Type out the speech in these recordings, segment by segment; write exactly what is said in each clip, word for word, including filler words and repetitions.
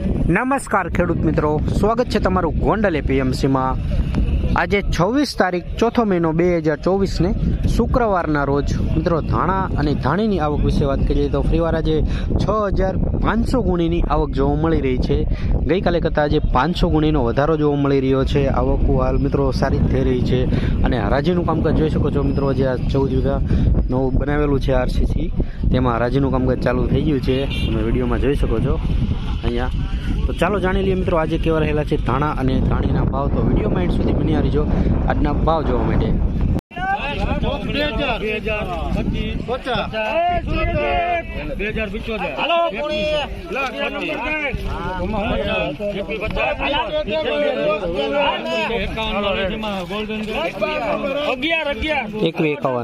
નમસ્કાર ખેડૂત મિત્રો, સ્વાગત છે તમારું ગોંડલ એપીએમસીમાં। આજે છવ્વીસ તારીખ ચોથો મહિનો બે હજાર ચોવીસને શુક્રવારના રોજ મિત્રો ધાણા અને ધાણીની આવક વિશે વાત કરીએ તો ફરીવાર આજે છ હજાર પાંચસો ગુણીની આવક જોવા મળી રહી છે। ગઈકાલે કરતાં આજે પાંચસો ગુણીનો વધારો જોવા મળી રહ્યો છે। આવક હાલ મિત્રો સારી થઈ રહી છે અને હરાજીનું કામકાજ જોઈ શકો છો મિત્રો। જે આ ચૌદ વીઘા નવું બનાવેલું છે આરસીસી, તેમાં હરાજીનું કામકાજ ચાલુ થઈ ગયું છે, તમે વિડીયોમાં જોઈ શકો છો અહીંયા। તો ચાલો જાણી લઈએ મિત્રો આજે કેવા રહેલા છે ધાણા અને ધાણીના ભાવ। તો વિડીયોમાં એન્ડ સુધી બની રહીજો આજના ભાવ જોવા માટે। એકવી એકાવન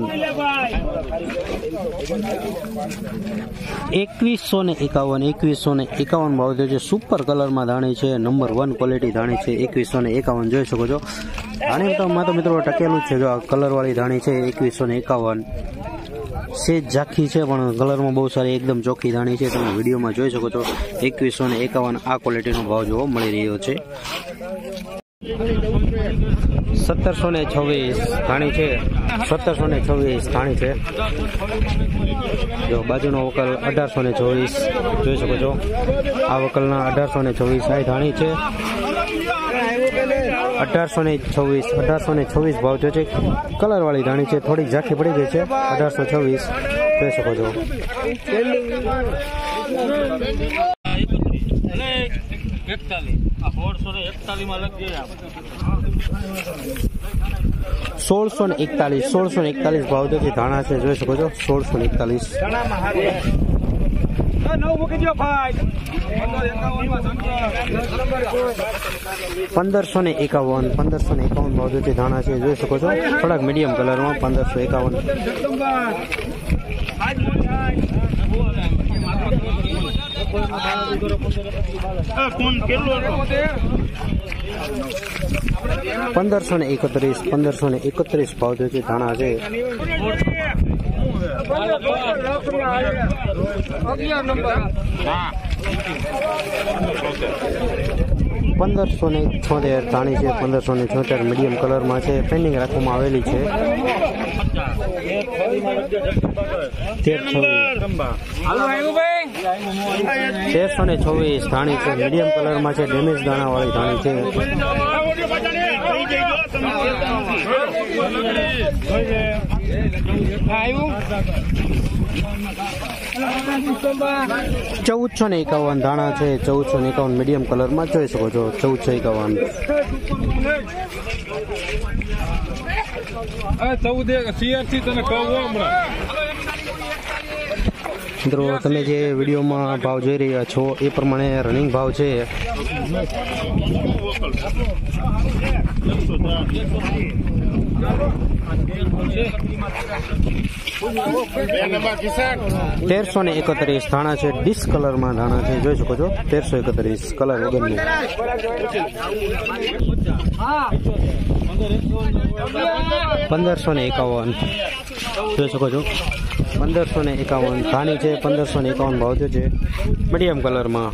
એકવીસો ને એકાવન એકવીસો ને એકાવન ભાવ છે। સુપર કલરમાં ધાણી છે, નંબર વન ક્વોલિટી ધાણી છે। એકવીસો ને એકાવન જોઈ શકો છો। ધાણી તો માં તો મિત્રો ટકેલું જ છે, જો આ કલર વાળી ધાણી છે એકવીસો ને એકાવન। સેજ ઝાંખી છે પણ કલરમાં બહુ સારી એકદમ ચોખ્ખી ધાણી છે, તમે વિડીયોમાં જોઈ શકો છો। એકવીસો ને એકાવન આ ક્વોલિટીનો ભાવ જોવા મળી રહ્યો છે। સત્તરસો ને છવ્વીસ ધાણી છે, સત્તરસો ને છવ્વીસ ધાણી છે। જો બાજુનો વકલ અઢારસો ને ચોવીસ જોઈ શકો છો। આ વકલના અઢારસો ને ચોવીસ આ ધાણી છે, અઢારસો ને છવ્વીસ અઢારસો ને છવ્વીસ ભાવ છે। કલર વાળી ધાણી છે, થોડીક ઝાંખી પડી ગઈ છે, અઢારસો છવ્વીસ જોઈ શકો છો। સોળસો ને એકતાલીસ સોળસો ને એકતાલીસ ભાવ છે, ધાણા છે જોઈ શકો છો। સોળસો ને એકતાલીસ પંદરસો ને એકાવન પંદરસો ને એકાવન ભાવ છે, ધાણા છે જોઈ શકો છો। થોડાક મીડિયમ કલરમાં પંદરસો એકાવન પંદરસો ને એકત્રીસ પંદરસો ને એકત્રીસ ભાવ છે, ધાણા છે। પંદરસો ને છોતેર ધાણી છે, પંદરસો ને છોતેર મીડિયમ કલરમાં છે, પેન્ડિંગ રાખવામાં આવેલી છે। તેરસો ને છવ્વીસ ધાણી છે, મીડિયમ કલરમાં છે, ડેમેજ દાણા વાળી ધાણી છે। ચૌદસો ને એકાવન ધાણા છે, ચૌદસો ને એકાવન મીડિયમ કલરમાં જોઈ શકો છો। ચૌદસો એકાવન મિત્રો તમે જે વિડીયોમાં ભાવ જોઈ રહ્યા છો એ પ્રમાણે રનિંગ ભાવ છે। તેરસો ને એકત્રીસ ધાણા છે, ડિસ્ક કલરમાં ધાણા છે જોઈ શકો છો। તેરસો એકત્રીસ કલર વગરની પંદરસો ને એકાવન જોઈ શકો છો। પંદરસો ને એકાવન ધાણી છે, પંદરસો ને એકાવન ભાવ છે, મીડિયમ કલરમાં।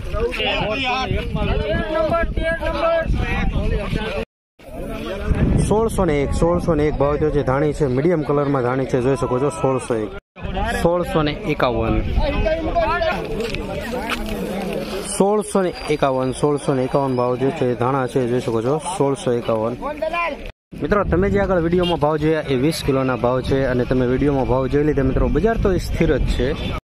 સોળસો ને એક સોળસો ને એક ભાવ છે, ધાણી છે, મીડિયમ કલરમાં ધાણી છે જોઈ શકો છો। સોળસો એક સોળસો ને એકાવન સોળસો ને એકાવન સોળસો ને એકાવન ભાવ જે છે ધાણા છે જોઈ શકો છો। સોળસો એકાવન મિત્રો તમે જે આગળ વિડીયોમાં ભાવ જોયા એ વીસ કિલોના ભાવ છે અને તમે વિડીયોમાં ભાવ જોઈ લીધા મિત્રો। બજાર તો સ્થિર જ છે।